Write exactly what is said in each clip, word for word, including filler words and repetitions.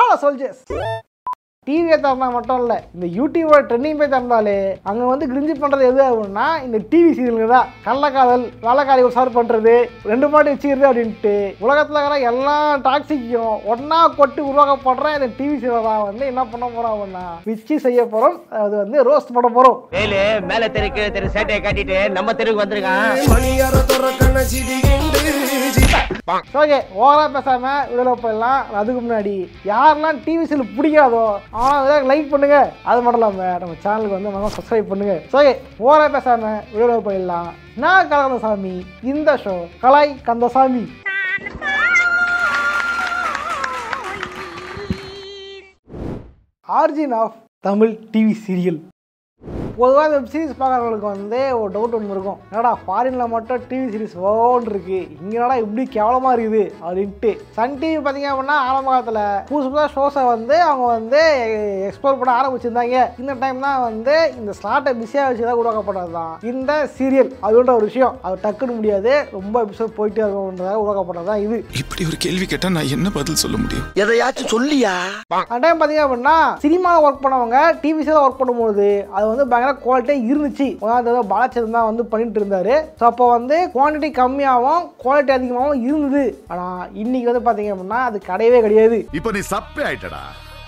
Hello soldiers. TV Tarana மட்டும் இல்லை இந்த யூடியூபோட ட்ரெண்டிங் போய் தந்தாலே அங்கே வந்து கிரிஞ்சு பண்ணுறது எது ஆகும்னா இந்த டிவி சீரியலுங்க தான். கள்ளக்காதல் வேலைக்காரி உசார் பண்ணுறது ரெண்டு மாட்டி வச்சுக்கிறது அப்படின்ட்டு உலகத்தில் இருக்கிற எல்லா டாக்ஸிக்கையும் ஒன்றா கொட்டு உருவாக்கப்படுற இந்த டிவி சீரியல் தான் வந்து என்ன பண்ண போகிறோம் அப்படின்னா விச்சி செய்ய போகிறோம். அது வந்து ரோஸ்ட் பண்ண போகிறோம். வேலு மேலே தெருக்கு தெரு சேட்டையை காட்டிட்டு நம்ம தெருக்கு வந்திருக்கான். ஓகே ஓவரா பேசாம விடல போயிடலாம். அதுக்கு முன்னாடி யாரெல்லாம் டிவி சீரியல் பிடிக்காதோ ஆனால் லைக் பண்ணுங்க. அது மட்டும் இல்லாமல் நம்ம சேனலுக்கு வந்து நம்ம சப்ஸ்கிரைப் பண்ணுங்க. ஓகே ஓவரா பேசாம விடல போயிடலாம். நான் கந்தசாமி. இந்த ஷோ கலாய் Kandasamy. Origin of Tamil TV serial. பொதுவாக வெப் சீரிஸ் பார்க்குறவங்களுக்கு வந்து ஒரு டவுட் ஒன்று இருக்கும். என்னடா ஃபாரினில் மட்டும் டிவி சீரிஸ் ஓன்னு இருக்கு, இங்கேடா இப்படி கேவலமாக இருக்குது அப்படின்ட்டு. சன் டிவி பார்த்தீங்க அப்படின்னா ஆரம்ப காலத்தில் புதுசு புதுசாக ஷோஸை வந்து அவங்க வந்து எக்ஸ்ப்ளோர் பண்ண ஆரம்பிச்சிருந்தாங்க. இந்த டைம் தான் வந்து இந்த ஸ்லாட்டை பிஸியாக வச்சு தான் உருவாக்கப்பட்டது தான் இந்த சீரியல். அதுன்ற ஒரு விஷயம் அது டக்குன்னு முடியாது, ரொம்ப எபிசோட் போயிட்டே இருக்கும்ன்றதாக உருவாக்கப்பட்டது தான் இது. இப்படி ஒரு கேள்வி கேட்டால் நான் என்ன பதில் சொல்ல முடியும்? எதையாச்சும் சொல்லியா? அந்த டைம் பார்த்தீங்க அப்படின்னா சினிமாவில் ஒர்க் பண்ணவங்க டிவி சீரியல் ஒர்க் பண்ணும்போது அது வந்து பயங்கர குவாலிட்டியாக இருந்துச்சு. பாலச்சந்திரன் தான் வந்து பண்ணிட்டு இருந்தாரு. ஸோ அப்போ வந்து குவான்டிட்டி கம்மியாகவும் குவாலிட்டி அதிகமாகவும் இருந்தது. ஆனால் இன்னைக்கு வந்து பார்த்தீங்க அப்படின்னா அது கிடையவே கிடையாது. இப்போ நீ சப்பே ஆயிட்டடா.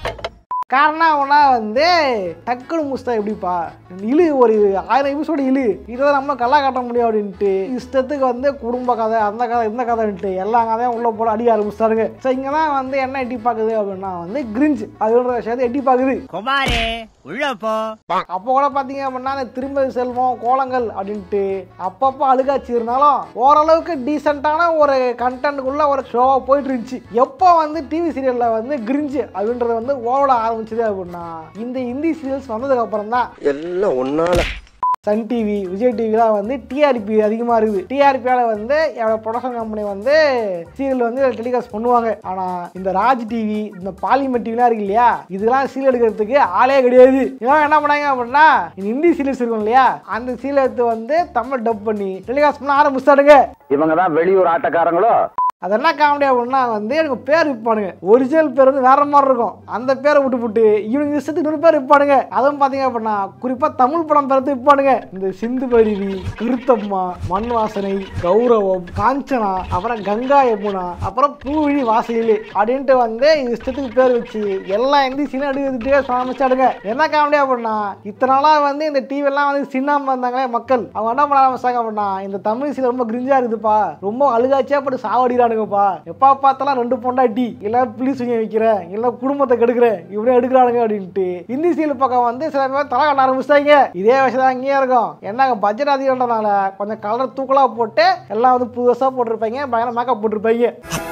காரணம் அவனா வந்து டக்குனு முஸ்தா எப்படிப்பா இழு ஒரு ஆயிரம் எபிசோடு இழு இதை நம்ம கல்லா காட்ட முடியும் அப்படின்ட்டு இஷ்டத்துக்கு வந்து குடும்ப கதை அந்த கதை இந்த கதைன்ட்டு எல்லா கதையும் உள்ள போட அடிக்க ஆரம்பிச்சிட்டாருங்க. ஸோ இங்கே தான் வந்து என்ன எட்டி பார்க்குது அப்படின்னா வந்து கிரிஞ்ச் அதுன்ற விஷயத்தை எட்டி பார்க்குது. குமாரே உள்ளப்போ அப்போ கூட பார்த்தீங்க அப்படின்னா அந்த திரும்ப செல்வம் கோலங்கள் அப்படின்ட்டு அப்பப்போ அழுகாச்சு இருந்தாலும் ஓரளவுக்கு டீசெண்டான ஒரு கண்டென்ட்டுக்குள்ள ஒரு ஷோவாக போயிட்டு இருந்துச்சு. எப்போ வந்து டிவி சீரியலில் வந்து கிரிஞ்சு அப்படின்றத வந்து ஓட ஆரம்பிச்சது அப்படின்னா இந்த ஹிந்தி சீரியல்ஸ் வந்ததுக்கு அப்புறம் தான். எல்லாம் ஒன்னால சன் டிவி விஜய் டிவிலாம் வந்து டிஆர்பி அதிகமாக இருக்குது. டிஆர்பியால் வந்து எவ்வளோ ப்ரொடக்ஷன் கம்பெனி வந்து சீரியல் வந்து டெலிகாஸ்ட் பண்ணுவாங்க. ஆனால் இந்த ராஜ் டிவி இந்த பாலிமர் டிவிலாம் இருக்கு இல்லையா, இதெல்லாம் சீரியல் எடுக்கிறதுக்கு ஆளே கிடையாது. இதெல்லாம் என்ன பண்ணாங்க அப்படின்னா இந்த ஹிந்தி சீரியல்ஸ் இருக்கும் இல்லையா, அந்த சீரியல் எடுத்து வந்து தமிழ் டப் பண்ணி டெலிகாஸ்ட் பண்ண ஆரம்பிச்சாடுங்க. இவங்க தான் வெளியூர் ஆட்டக்காரங்களோ. அது என்ன காமெடி அப்படின்னா வந்து எனக்கு பேர் விற்பானுங்க. ஒரிஜினல் பேர் வந்து வேற மாதிரி இருக்கும். அந்த பேரை விட்டு விட்டு இவனுங்க இஷ்டத்துக்கு இன்னொரு பேர் விற்பானுங்க. அதுவும் பார்த்தீங்க அப்படின்னா குறிப்பாக தமிழ் படம் பேரத்து விற்பானுங்க. இந்த சிந்து பருவி, கிருத்தம்மா, மண் வாசனை, கௌரவம், காஞ்சனா, அப்புறம் கங்கா யமுனா, அப்புறம் பூவிழி வாசலில் அப்படின்ட்டு வந்து இஷ்டத்துக்கு பேர் வச்சு எல்லா எந்த சீனும் எடுத்துட்டே ஆரம்பிச்சாடுங்க. என்ன காமெடி அப்படின்னா இத்தனை நாளாக வந்து இந்த டிவி எல்லாம் வந்து சின்னாம இருந்தாங்களே மக்கள், அவங்க என்ன பண்ண ஆரம்பிச்சாங்க அப்படின்னா இந்த தமிழ் சீரியல் ரொம்ப கிரிஞ்சா இருக்குதுப்பா, ரொம்ப அழுகாச்சியா போட்டு சாவடிடா எப்பா பார்த்தாலும் ரெண்டு பொண்டாட்டி இல்ல புலி சுங்க வைக்கிறேன் இல்ல குடும்பத்தை கெடுக்கிறேன் இப்படி எடுக்கிறானுங்க அப்படின்ட்டு இந்தி சீரியல் பக்கம் வந்து சில பேர் தலை கட்ட ஆரம்பிச்சிட்டாங்க. இதே விஷயம் தான் இங்கேயே இருக்கும். என்னங்க பட்ஜெட் அதிகம்ன்றனால கொஞ்சம் கலர் தூக்கலா போட்டு எல்லாம் வந்து புதுசா போட்டிருப்பாங்க, பயங்கர மேக்கப் போட்டிருப்பாங்க.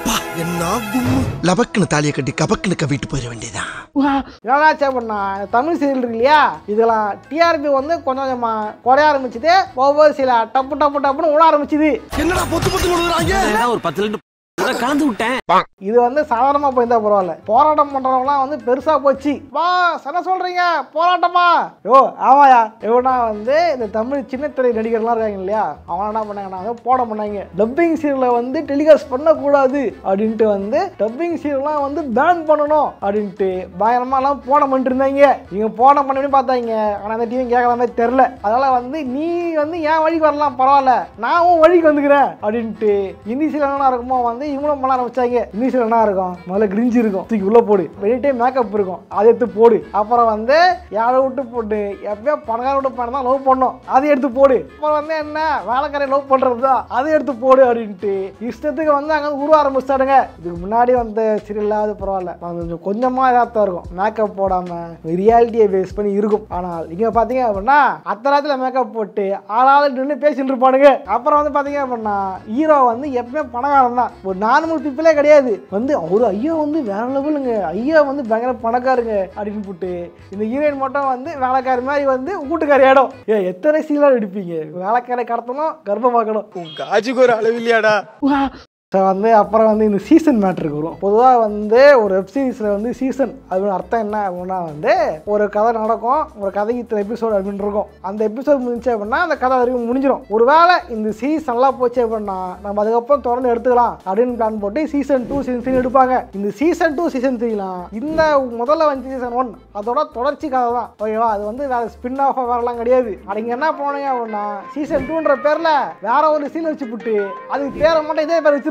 லபக்குன்னு தாலியை கட்டி கபக்குன்னு கவிட்டு போயிட வேண்டியதான். என்னாச்சு அப்படின்னா தமிழ் சீரியல் இருக்கு இல்லையா, இதெல்லாம் டிஆர்பி வந்து கொஞ்சம் கொஞ்சமா குறைய ஆரம்பிச்சுது. ஒவ்வொரு சில டப்பு டப்பு டப்புன்னு விட ஆரம்பிச்சுது. என்னடா பொத்து பொத்து ஒரு பத்து ரெண்டு கலந்து விட்டேன். இது வந்து சாதாரணமா போயிருந்தா பரவாயில்ல, போராட்டம் பண்றவங்கலாம் வந்து பெருசா போச்சு. வா என்ன சொல்றீங்க போராட்டமா? யோ ஆமாயா எவனா வந்து இந்த தமிழ் சின்ன திரை நடிகர்லாம் இருக்காங்க இல்லையா, அவங்க என்ன பண்ணாங்கன்னா போட பண்ணாங்க டப்பிங் சீரியலை வந்து டெலிகாஸ்ட் பண்ணக்கூடாது அப்படின்ட்டு வந்து டப்பிங் சீரியல்லாம் வந்து பேன் பண்ணணும் அப்படின்ட்டு பயங்கரமா எல்லாம் போட பண்ணிட்டு இருந்தாங்க. இவங்க போட பண்ணி பார்த்தாங்க, ஆனா அந்த டிவி கேட்கற மாதிரி தெரியல. அதனால வந்து நீ வந்து ஏன் வழிக்கு வரலாம் பரவாயில்ல, நான் உன் வழிக்கு வந்துக்கிறேன் அப்படின்ட்டு இந்தி சீரியல் இருக்குமோ வந்து இவங்களும் பண்ண ஆரம்பிச்சாங்க. இங்கிலீஷ்ல என்ன இருக்கும், முதல்ல கிரிஞ்சு இருக்கும், தூக்கி உள்ள போடு, எனி டைம் மேக்கப் இருக்கும், அதை எடுத்து போடு. அப்புறம் வந்து யாரை விட்டு போட்டு எப்பயோ பணக்கார விட்டு பணம் தான் லவ் பண்ணோம், அதை எடுத்து போடு. அப்புறம் வந்து என்ன வேலைக்காரை லவ் பண்றது தான், அதை எடுத்து போடு அப்படின்ட்டு இஷ்டத்துக்கு வந்து அங்கே உருவ ஆரம்பிச்சாடுங்க. இதுக்கு முன்னாடி வந்த சீரியலாவது பரவாயில்ல, கொஞ்சம் கொஞ்சமா இதாக இருக்கும், மேக்கப் போடாம ரியாலிட்டியை பேஸ் பண்ணி இருக்கும். ஆனால் இங்க பாத்தீங்க அப்படின்னா அத்தராத்துல மேக்கப் போட்டு ஆளாளு நின்று பேசிட்டு இருப்பானுங்க. அப்புறம் வந்து பாத்தீங்க அப்படின்னா ஹீரோ வந்து எப்பவுமே பணக்காரன் தான், ஒரு நார்மல் பீப்புளே கிடையாது. வந்து அவரு ஐயா வந்து வேற லெவலுங்க, ஐயா வந்து பயங்கர பணக்காருங்க அப்படின்னு போட்டு இந்த ஹீரோயின் மட்டும் வந்து வேலைக்காரி மாதிரி வந்து வீட்டுக்காரி இடம். ஏ எத்தனை சீலா எடுப்பீங்க, வேலைக்காரை கடத்தணும் கர்ப்பமாக்கணும், உங்க காஜுக்கு ஒரு அளவு இல்லையாடா. ஸோ வந்து அப்புறம் வந்து இந்த சீசன் மேட்ருக்கு வரும். பொதுவாக வந்து ஒரு வெப் சீரிஸில் வந்து சீசன் அப்படின்னு அர்த்தம் என்ன அப்படின்னா வந்து ஒரு கதை நடக்கும், ஒரு கதைக்கு இத்தனை எபிசோடு அப்படின்னு இருக்கும். அந்த எபிசோட் முடிஞ்சு அப்படின்னா அந்த கதை வரைக்கும் முடிஞ்சிடும். ஒருவேளை இந்த சீசன் நல்லா போச்சு அப்படின்னா நம்ம அதுக்கப்புறம் தொடர்ந்து எடுத்துக்கலாம் அப்படின்னு பிளான் போட்டு சீசன் டூ சீசன் த்ரீ எடுப்பாங்க. இந்த சீசன் டூ சீசன் த்ரீலாம் இந்த முதல்ல வந்து சீசன் ஒன் அதோட தொடர்ச்சி கதை தான். ஓகேவா? அது வந்து வேற ஸ்பின் ஆஃபாக வேறலாம் கிடையாது. அப்படிங்க என்ன போனீங்க அப்படின்னா சீசன் டூன்ற பேரில் வேற ஒரு சீன் வச்சு புட்டு அதுக்கு பேரை மட்டும் இதே பேர் வச்சிருவாங்க.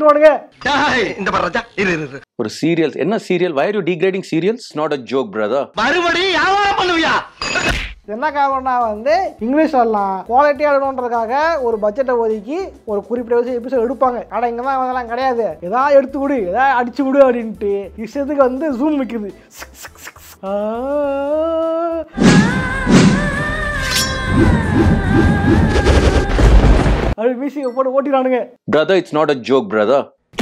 ஒரு சீரியல்ஸ் என்ன serial? why are you degrading serials? Not a joke brother. மறுபடியும் வியாபாரம் பண்ணுவியா? என்ன காரணம்னா வந்து இங்கிலீஷ் எல்லாம் குவாலிட்டியாக எடுக்கணுன்றதுக்காக ஒரு பட்ஜெட்டை ஒதுக்கி ஒரு குறிப்பிட்ட விஷயம் எபிசோட் எடுப்பாங்க. ஆனால் இங்கே தான் அதெல்லாம் கிடையாது. எதாவது எடுத்து கொடு, எதாவது அடிச்சு கொடு அப்படின்ட்டு விஷயத்துக்கு வந்து ஜூம் வைக்குது. அப்படி மியூசிக்கை போட்டு ஓட்டிடுறானுங்க. Brother, it's not a joke brother.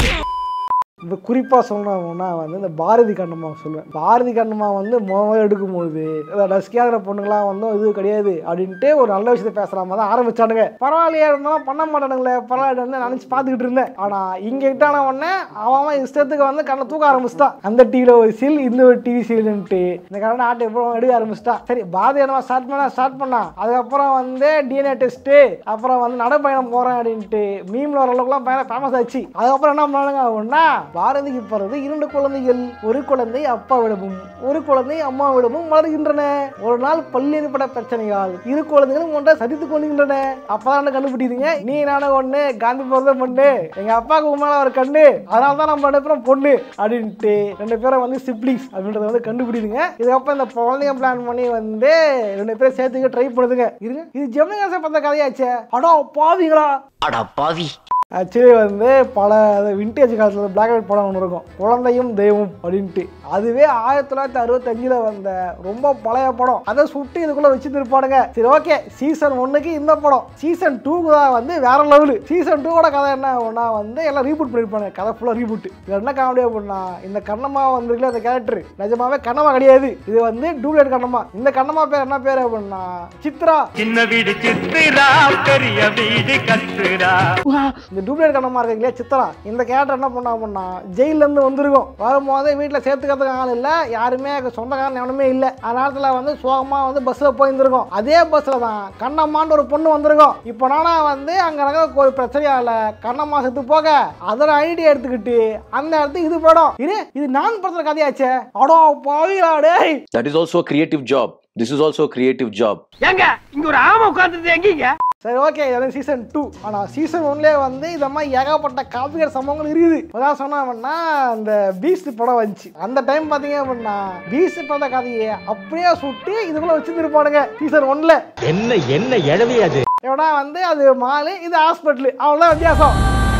இப்போ குறிப்பாக சொல்லணும்னா வந்து இந்த பாரதி கண்ணம்மா சொல்லுவேன். பாரதி கண்ணம்மா வந்து முதல்ல எடுக்கும்போது டஸ்கியாகிற பொண்ணுங்களாம் வந்து இது கிடையாது அப்படின்ட்டு ஒரு நல்ல விஷயத்தை பேசுகிறாம தான் ஆரம்பிச்சானுங்க. பரவாயில்லையா இருந்தாலும் பண்ண மாட்டானுங்களே, பரவாயில்ல வந்து நினச்சி பார்த்துக்கிட்டு இருந்தேன். ஆனால் இங்கே கிட்டான உடனே அவன் இஷ்டத்துக்கு வந்து கண்ணை தூக்க ஆரம்பிச்சிட்டான். அந்த டிவியில் ஒரு சீல், இந்த ஒரு டிவி சீல்ன்ட்டு இந்த கண்ணை ஆட்டை எப்போ எடுக்க ஆரம்பிச்சிட்டான். சரி, பாரதி கண்ணம்மா ஸ்டார்ட் பண்ணா ஸ்டார்ட் பண்ணான். அதுக்கப்புறம் வந்து டிஎன்ஏ டெஸ்ட்டு, அப்புறம் வந்து நடைப்பயணம் போகிறேன் அப்படின்ட்டு மீமில் ஓரளவுக்குலாம் பயணம் ஃபேமஸ் ஆச்சு. அதுக்கப்புறம் என்ன பண்ணானுங்க அப்படின்னா பாரதிக்கு பிறகு இரண்டு குழந்தைகள், ஒரு குழந்தை அப்பாவிடமும் ஒரு குழந்தை அம்மாவிடமும் வளர்கின்றன. ஒரு நாள் பள்ளி ஏற்பட்ட பிரச்சனையால் இரு குழந்தைகளும் ஒன்றை சதித்துக் கொள்கின்றன. அப்பதான் கண்டுபிடிங்க, நீ நானே ஒண்ணு, காந்தி பிறந்த பொண்ணு, எங்க அப்பாவுக்கு உண்மையில ஒரு கண்ணு, அதனால தான் நம்ம ரெண்டு பேரும் பொண்ணு அப்படின்ட்டு ரெண்டு பேரும் வந்து சிப்ளிங்ஸ் அப்படின்றத வந்து கண்டுபிடிங்க. இதுக்கப்புறம் இந்த குழந்தைங்க பிளான் பண்ணி வந்து ரெண்டு பேரும் சேர்த்துக்க ட்ரை பண்ணுதுங்க. இருங்க, இது ஜெமினி கணேசன் பார்த்த கதையாச்சே. அடா பாவிங்களா, அடா பாவி. ஆக்சுவலி வந்து பல விண்டேஜ் காலத்தில் பிளாக் அண்ட் ஒயிட் படம் ஒன்று இருக்கும், குழந்தையும் தெய்வம் அப்படின்ட்டு. அதுவே ஆயிரத்தி தொள்ளாயிரத்தி அறுபத்தஞ்சில் வந்த ரொம்ப பழைய படம். அதை சுட்டு இதுக்குள்ளே வச்சுட்டு இருப்பானுங்க. சரி, ஓகே, சீசன் ஒன்றுக்கு இந்த படம். சீசன் டூக்கு தான் வந்து வேற லெவலு. சீசன் டூவோட கதை என்ன ஒன்றா வந்து எல்லாம் ரீபூட் பண்ணியிருப்பாங்க. கதை ஃபுல்லாக ரீபூட். இது என்ன காமெடி அப்படின்னா இந்த கண்ணம்மா வந்துருக்குல அந்த கேரக்டர் நிஜமாவே கண்ணம்மா கிடையாது. இது வந்து டூப்ளேட் கண்ணம்மா. இந்த கண்ணம்மா பேர் என்ன பேர் அப்படின்னா சித்ரா. சின்ன வீடு சித்ரா, பெரிய வீடு கத்ரா. இந்த டூப்ளேட் கண்ணம்மா இருக்கீங்களா சித்ரா, இந்த கேரக்டர் என்ன பண்ணா அப்படின்னா ஜெயிலேருந்து வந்திருக்கும். வரும்போது வீட்டில் சேர்த்துக்கிறதுக்கு ஆள் இல்லை, யாருமே சொந்தக்காரன் எவனுமே இல்லை. அந்த நேரத்தில் வந்து சோகமாக வந்து பஸ்ஸில் போயிருந்திருக்கும். அதே பஸ்ஸில் தான் கண்ணம்மான்னு ஒரு பொண்ணு வந்திருக்கும். இப்போ நானா வந்து அங்கே நடக்க ஒரு பிரச்சனையால கண்ணம்மா செத்து போக அதோட ஐடியா எடுத்துக்கிட்டு அந்த இடத்துக்கு இது போயிடும். இது இது நான் படத்துல கதையாச்சே. அடோ பாவிலாடே. That is also a creative job. This is also a creative job. எங்க இங்க ஒரு ஆமை உட்கார்ந்துட்டு எங்கீங்க? சரி, ஓகே, இது சீசன் டூ. ஆனால் சீசன் ஒன்லேயே வந்து இந்த மாதிரி ஏகப்பட்ட காப்பிக்கிற சம்பவங்கள் இருக்குது. அதான் சொன்னா அந்த பீஸ்ட் படம் வந்துச்சு. அந்த டைம் பார்த்தீங்க அப்படின்னா பீஸ்ட் பட கதையை அப்படியே சுட்டு இதுக்குள்ள வச்சுருப்பானுங்க சீசன் ஒன்ல. என்ன என்ன எழவியாது ஏன்னா வந்து அது மாலு, இது ஹாஸ்பிட்டலு, அவ்வளோதான் வித்தியாசம்.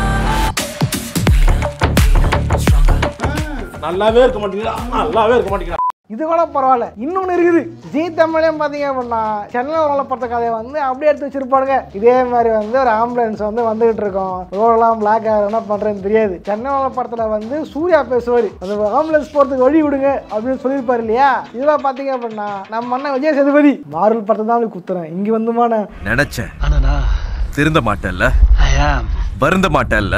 நல்லாவே இருக்க மாட்டேங்கிறா, நல்லாவே இருக்க மாட்டேங்கிறா. இது கூட பரவாயில்ல. இன்னொன்று இருக்குது, ஜி தமிழையும் பார்த்தீங்க அப்படின்னா சென்னையில் வளர்ப்பட்ட கதையை வந்து அப்படியே எடுத்து வச்சிருப்பானுங்க. இதே மாதிரி வந்து ஒரு ஆம்புலன்ஸ் வந்து வந்துகிட்டு இருக்கோம், ரோடெல்லாம் பிளாக் ஆகிற என்ன பண்ணுறதுன்னு தெரியாது. சென்னை வளர்ப்படத்தில் வந்து சூர்யா பேசுவார், அந்த ஆம்புலன்ஸ் போகிறதுக்கு வழி விடுங்க அப்படின்னு சொல்லியிருப்பாரு இல்லையா. இதெல்லாம் பார்த்தீங்க அப்படின்னா நம்ம அண்ணன் விஜய் சேதுபதி மார்வல் படத்தை தான் குத்துறேன். இங்கே வந்துமான நினைச்சேன், ஆனா திருந்த மாட்டேன்ல, வருந்த மாட்டேன்ல.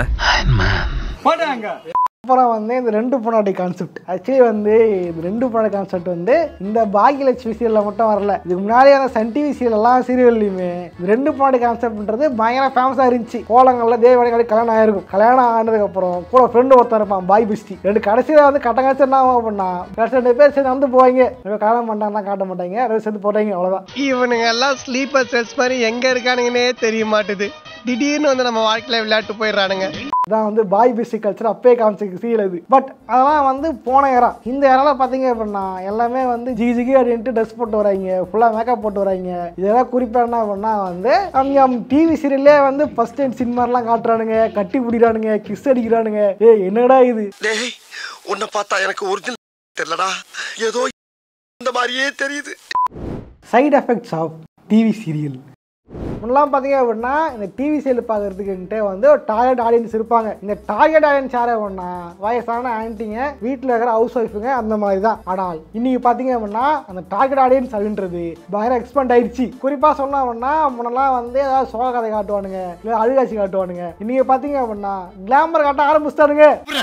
அப்புறம் வந்து இந்த ரெண்டு பொண்ணாடி கான்செப்ட். ஆக்சுவலி வந்து இந்த ரெண்டு பொண்ணாடி கான்செப்ட் வந்து இந்த பாக்கியலட்சுமி சீரியலில் மட்டும் வரல. இதுக்கு முன்னாடியான சன் டிவி சீரியல் எல்லா சீரியல்லையுமே இந்த ரெண்டு பொண்ணாடி கான்செப்ட்ன்றது பயங்கர ஃபேமஸாக இருந்துச்சு. கோலங்களில் தேவவாணி கல்யாணம் ஆயிருக்கும். கல்யாணம் ஆனதுக்கு அப்புறம் கூட ஃப்ரெண்டு ஒருத்தர் இருப்பான், பாய் பிஸ்டி. ரெண்டு கடைசியில் வந்து கட்ட கடைசி என்ன ஆகும் அப்படின்னா கடைசி ரெண்டு பேர் சேர்ந்து வந்து போவாங்க. கல்யாணம் பண்ணாங்கன்னா காட்ட மாட்டாங்க, ரெண்டு சேர்ந்து போட்டாங்க, அவ்வளோதான். இவனுங்க எல்லாம் ஸ்லீப்பர் செல்ஸ் மாதிரி எங்க இருக்கானுங்கன்னே தெரிய மாட்டுது. திடீர்னு வந்து நம்ம வாழ்க்கையில விளையாட்டு போயிடுறானுங்க. இதான் வந்து பாய் பிஸ்டி கல்ச்சர் அப்பே காமிச்ச சீரியல் இது. பட் அதெல்லாம் வந்து போன ஏரா. இந்த ஏரால பார்த்தீங்க அப்படின்னா எல்லாமே வந்து ஜிகி ஜிகி அப்படின்ட்டு ட்ரெஸ் போட்டு வராங்க, ஃபுல்லாக மேக்கப் போட்டு வராங்க. இதெல்லாம் குறிப்பாக என்ன பண்ணா வந்து அவங்க டிவி சீரியல்லே வந்து ஃபர்ஸ்ட் டைம் சினிமாலாம் காட்டுறானுங்க, கட்டி பிடிக்கிறானுங்க, கிஸ் அடிக்கிறானுங்க. ஏ என்னடா இது? உன்னை பார்த்தா எனக்கு ஒரிஜினல் தெரியலடா, ஏதோ இந்த மாதிரியே தெரியுது. Side effects of TV serial. முன்னெல்லாம் பார்த்தீங்க அப்படின்னா இந்த டிவி சீரியல் பார்க்கறதுக்குன்ட்டு வந்து ஒரு டார்கெட் ஆடியன்ஸ் இருப்பாங்க. இந்த டார்கெட் ஆடியன்ஸ் யாரே அப்படின்னா வயசான ஆன்ட்டிங்க, வீட்டில் இருக்கிற ஹவுஸ் ஒய்ஃபுங்க, அந்த மாதிரி தான். ஆனால் இன்னைக்கு பார்த்தீங்க அப்படின்னா அந்த டார்கெட் ஆடியன்ஸ் அப்படின்றது பயங்கர எக்ஸ்பெண்ட் ஆயிடுச்சு. குறிப்பாக சொன்னா அப்படின்னா முன்னெல்லாம் வந்து ஏதாவது சோக கதை காட்டுவானுங்க, இல்லை அழுகாட்சி காட்டுவானுங்க. இன்னைக்கு பார்த்தீங்க அப்படின்னா கிளாமர் காட்ட ஆரம்பிச்சிட்டானுங்க.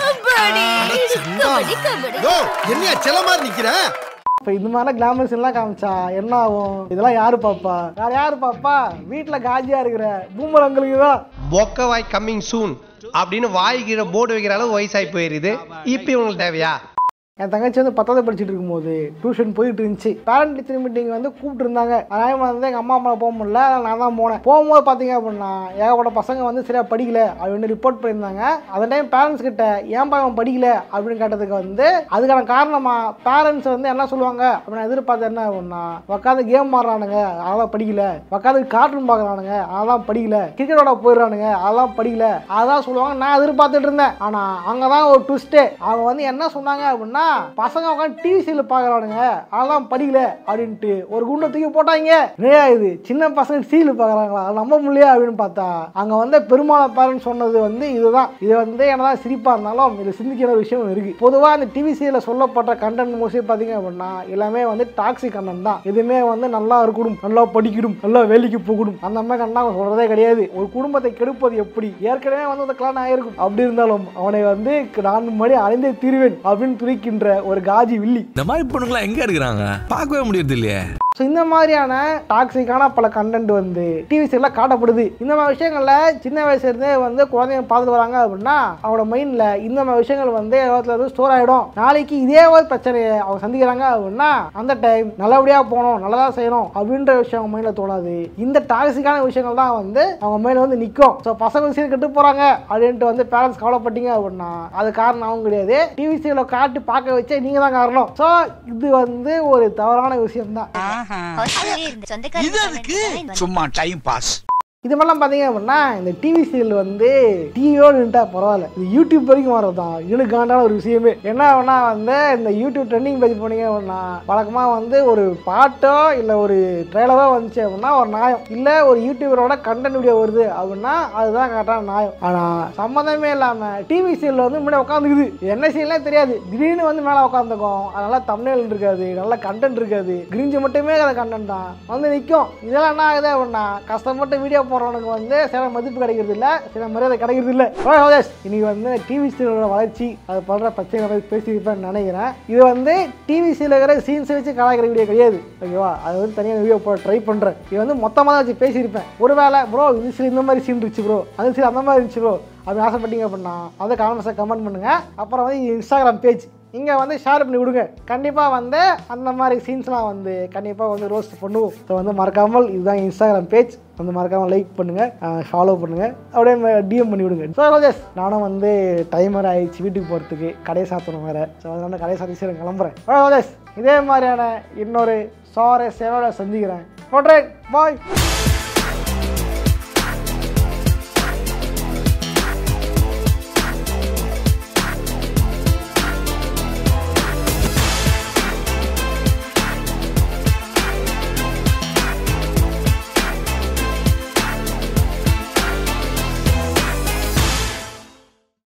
என்ன செல்ல மாதிரி நிக்கிற? இப்போ இந்த மாதிரி கிளாமர் சீன்லாம் காமிச்சா என்ன ஆகும்? இதெல்லாம் யாரு பாப்பா? வேற யாரு பாப்பா? வீட்டில் காஜியா இருக்கிற பூமரங்களுக்கு தான். பொக்கவாய் கம்மிங் சூன் அப்படின்னு வாய்கிற போர்டு வைக்கிற அளவு வயசாகி போயிருது. இப்போ இவங்களுக்கு தேவையா? என் தங்கச்சி வந்து பத்தாவது படிச்சுட்டு இருக்கும்போது டியூஷன் போயிட்டு இருந்துச்சு. பேரண்ட் டீச்சர் மீட்டிங் வந்து கூப்பிட்டு இருந்தாங்க. அதனால வந்து எங்கள் அம்மா அம்மா போக முடியல, நான் தான் போனேன். போகும்போது பார்த்தீங்க அப்படின்னா ஏகப்பட்ட பசங்க வந்து சரியாக படிக்கல அப்படின்னு ரிப்போர்ட் பண்ணியிருந்தாங்க. அந்த டைம் பேரண்ட்ஸ் கிட்ட ஏன் பையன் படிக்கல அப்படின்னு கேட்டதுக்கு வந்து அதுக்கான காரணமா பேரண்ட்ஸ் வந்து என்ன சொல்லுவாங்க அப்படின்னு எதிர்பார்த்து என்ன அப்படின்னா உட்காந்து கேம் மாறுறானுங்க அதெல்லாம் படிக்கல, உட்காந்து கார்ட்டூன் பார்க்குறானுங்க அதெல்லாம் படிக்கல, கிரிக்கெட்டோட போயிடுறானுங்க அதெல்லாம் படிக்கல, அதான் சொல்லுவாங்க. நான் எதிர்பார்த்துட்டு இருந்தேன். ஆனால் அங்கே தான் ஒரு ட்விஸ்ட்டு. அவங்க வந்து என்ன சொன்னாங்க அப்படின்னா பசங்க உட்காந்து டிவி சீரியல் பார்க்குறானுங்க அதெல்லாம் படிக்கல அப்படின்ட்டு ஒரு குண்டை தூக்கி போட்டாங்க. நிறையா இது சின்ன பசங்க சீரியல் பார்க்குறாங்களா அது நம்ப முடியல அப்படின்னு பார்த்தா அங்கே வந்து பெரும்பாலான பேரண்ட்ஸ் சொன்னது வந்து இதுதான். இது வந்து என்னதான் சிரிப்பாக இருந்தாலும் இதில் சிந்திக்கிற விஷயம் இருக்கு. பொதுவாக இந்த டிவி சீரியலில் சொல்லப்பட்ட கண்டென்ட் மோஸ்ட்லி பார்த்தீங்க அப்படின்னா எல்லாமே வந்து டாக்ஸிக் கண்டென்ட் தான். எதுவுமே வந்து நல்லா இருக்கணும், நல்லா படிக்கணும், நல்லா வேலைக்கு போகணும் அந்த மாதிரி கண்டென்ட் சொல்றதே கிடையாது. ஒரு குடும்பத்தை கெடுப்பது எப்படி? ஏற்கனவே வந்து அந்த கல்யாணம் ஆயிருக்கும், அப்படி இருந்தாலும் அவனை வந்து நான் மணி அடைந்தே தீர்வேன் அப்படின்னு துணிக்கின்ற ஒரு காஜி வில்லி. இந்த மாதிரி பொண்ணுங்களா எங்க இருக்கிறாங்க? பார்க்கவே முடியறது இல்லையே. ஸோ இந்த மாதிரியான டாக்ஸிக்கான பல கண்டென்ட் வந்து டிவி சீரியலில் காட்டப்படுது. இந்த மாதிரி விஷயங்களில் சின்ன வயசுலேருந்தே வந்து குழந்தைங்க பார்த்துட்டு வராங்க அப்படின்னா அவங்களோட மைண்டில் இந்த மாதிரி விஷயங்கள் வந்து வந்து ஸ்டோர் ஆகிடும். நாளைக்கு இதே ஒரு பிரச்சனையை அவங்க சந்திக்கிறாங்க அப்படின்னா அந்த டைம் நல்லபடியாக போகணும், நல்லதாக செய்யணும் அப்படின்ற விஷயம் அவங்க மைண்டில் தோணாது. இந்த டாக்ஸிக்கான விஷயங்கள் தான் வந்து அவங்க மைண்டில் வந்து நிற்கும். ஸோ பசங்க சீரியல் கெட்டு போகிறாங்க அப்படின்ட்டு வந்து பேரண்ட்ஸ் கவலைப்பட்டீங்க அப்படின்னா அது காரணம் அவங்க கிடையாது. டிவி சீரியலை காட்டி பார்க்க வச்சே நீங்கள் தான் காரணம். ஸோ இது வந்து ஒரு தவறான விஷயம் தான். சும்மா டைம் பாஸ். இது மாதிரிலாம் பார்த்தீங்க அப்படின்னா இந்த டிவி சீரியல் வந்து டிவியோடு நின்றா பரவாயில்ல, இது யூடியூப் வரைக்கும் வரது தான் எனக்காண்டான ஒரு விஷயமே. என்ன அப்படின்னா வந்து இந்த யூடியூப் ட்ரெண்டிங் பேஜ் போனீங்க அப்படின்னா வழக்கமாக வந்து ஒரு பாட்டோ இல்லை ஒரு ட்ரெய்லரோ வந்துச்சு அப்படின்னா ஒரு நியாயம், இல்லை ஒரு யூடியூபரோட கண்டென்ட் வீடியோ வருது அப்படின்னா அதுதான் கரெக்டான நியாயம். ஆனால் சம்மந்தமே இல்லாமல் டிவி சீரியல் வந்து முன்னாடி உட்காந்துக்குது, என்ன சீரியல்னே தெரியாது, திடீர்னு வந்து மேலே உட்காந்துக்கும். அதனால தம்ப்நெயில் இருக்காது, நல்ல கண்டென்ட் இருக்காது, கிரிஞ்சு மட்டுமே அந்த கண்டென்ட் தான் வந்து நிற்கும். இதெல்லாம் என்ன ஆகுது அப்படின்னா கஷ்டப்பட்டு வீடியோ போறவனுக்கு வந்து சில மதிப்பு கிடைக்கிறது இல்லை, சில மரியாதை கிடைக்கிறது இல்லை. இன்னைக்கு வந்து டிவி சீரியலோட வளர்ச்சி அது பண்ற பிரச்சனை பேசியிருப்பேன்னு நினைக்கிறேன். இது வந்து டிவி சீரியல் சீன்ஸ் வச்சு கலாய்க்கிற வீடியோ கிடையாது, ஓகேவா? அது வந்து தனியாக வீடியோ போட ட்ரை பண்றேன். இது வந்து மொத்தமாக தான் வச்சு பேசியிருப்பேன். ஒருவேளை ப்ரோ இது சீரியல் இந்த மாதிரி சீன் இருந்துச்சு ப்ரோ, அது சீரியல் அந்த மாதிரி இருந்துச்சு ப்ரோ அப்படி ஆசைப்பட்டீங்க அப்படின்னா அதை காமெண்ட்ஸை கமெண்ட் பண்ணுங்க. அப்புறம் வந்து இன்ஸ்டாகிராம் பேஜ் இங்கே வந்து ஷேர் பண்ணி கொடுங்க. கண்டிப்பாக வந்து அந்த மாதிரி சீன்ஸ்லாம் வந்து கண்டிப்பாக வந்து ரோஸ்ட் பண்ணுவோம். ஸோ வந்து மறக்காமல் இதுதான் இன்ஸ்டாகிராம் பேஜ், வந்து மறக்காமல் லைக் பண்ணுங்கள், ஃபாலோ பண்ணுங்கள், அப்படியே டிஎம் பண்ணி விடுங்க. ஸோ ரோஜஸ் நானும் வந்து டைமர் ஆகிடுச்சு வீட்டுக்கு போகிறதுக்கு, கடையை சாத்தணும் வேறு. ஸோ அதனால கடையை சாத்தி சரி கிளம்புறேன். ரோஜஸ் இதே மாதிரியான இன்னொரு சாரை சேவையோட சந்திக்கிறேன். பாய்.